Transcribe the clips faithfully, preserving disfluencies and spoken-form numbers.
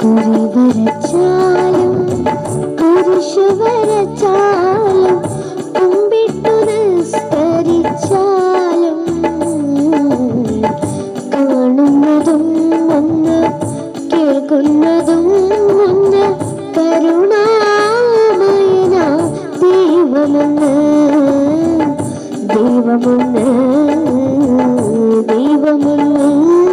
കുരിവരച്ചാലും കുരിശു വരച്ചാലും കുമ്പിട്ടു നിസ്കരിച്ചാലും കാണുന്നതും ഒന്ന് കേൾക്കുന്നതും ഒന്ന് കരുണാമയന ദൈവമൊന്ന് ദൈവമൊന്ന് ദൈവമൊന്ന്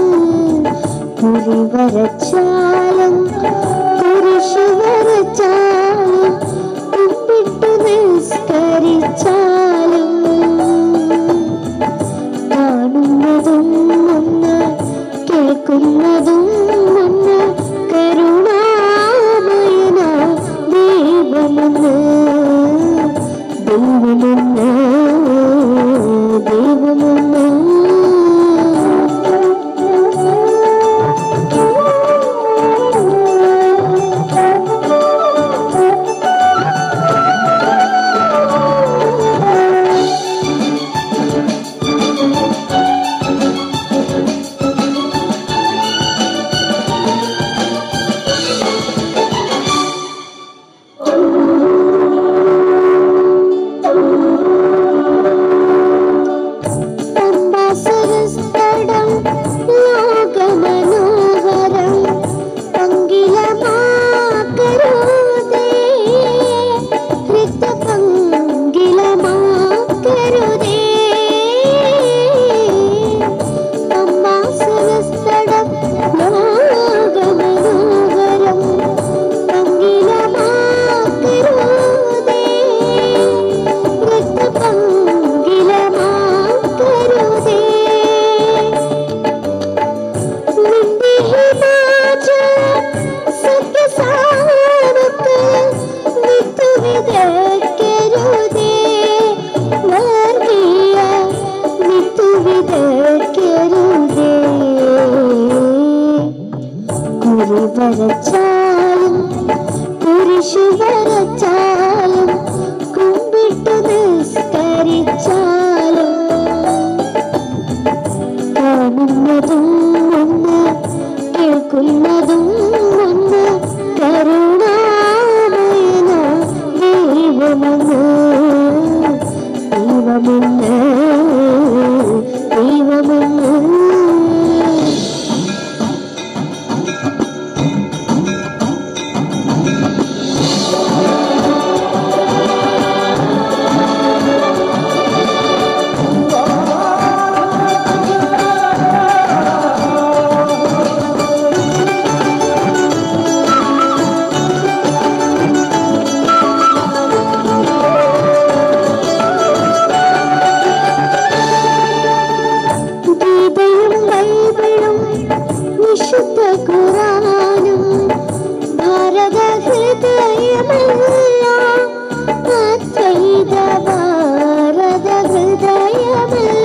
കുരിവരച്ചാലും കുരിശു വരച്ചാലും കുമ്പിട്ടു നിസ്കരിച്ചാലും കാണുന്നതും ഒന്ന് കേൾക്കുന്നതും ഒന്ന് കരുണാമയന ദൈവമൊന്ന് ദൈവമൊന്ന് ദൈവമൊന്ന് കുരിവരച്ചാലും കുരിശു വരച്ചാലും കുമ്പിട്ടു നിസ്കരിച്ചാലും കാണുന്നതും ഒന്ന് കേൾക്കുന്നതും ഒന്ന് കരുണാമയന ദൈവമൊന്ന് ദൈവമൊന്ന് ദൈവമൊന്ന് വിശുദ്ധ ഖുർആനും ഭാരത ഹൃദയമല്ല അദ്വൈത ഭാരത ഹൃദയമല്ല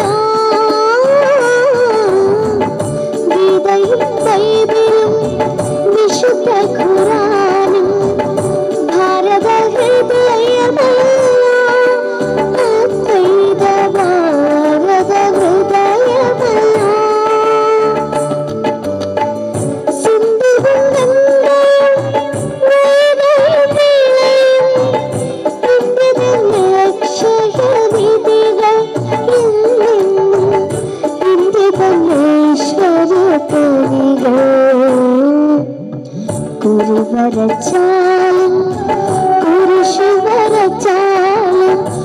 ഗീതയും ബൈബിളും വിശുദ്ധ ഖുർആനും ഭാരത ഹൃദയമല്ല അദ്വൈത ഭാരത ഹൃദയമല്ല കുരിവരച്ചാലും കുരിശു വരച്ചാലും